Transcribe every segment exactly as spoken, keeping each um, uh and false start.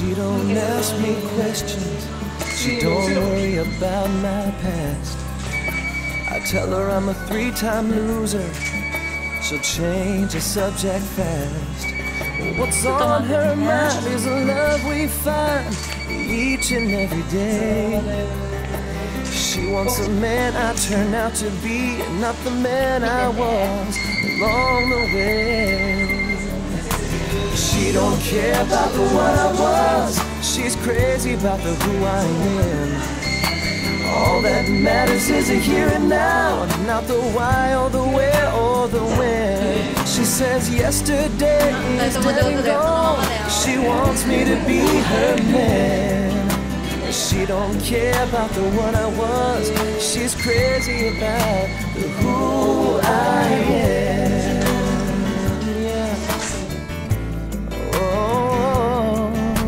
She don't ask me questions, she don't worry about my past. I tell her I'm a three-time loser, she'll change the subject fast. What's on her mind is the love we find each and every day. She wants a man I turn out to be, and not the man I was along the way. She don't care about the one I was, she's crazy about the who I am. All that matters is the here and now, not the why or the where or the when. She says yesterday is dead and gone, she wants me to be her man. She don't care about the one I was, she's crazy about the who I am. Yeah. Oh.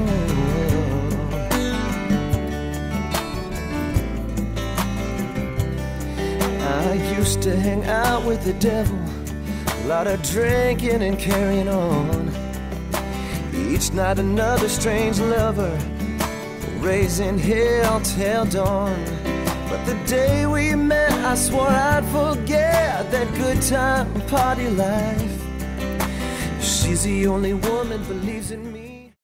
I used to hang out with the devil, a lot of drinking and carrying on. Each night another strange lover, raising hell till dawn. But the day we met, I swore I'd forget that good time party life. She's the only woman believes in me.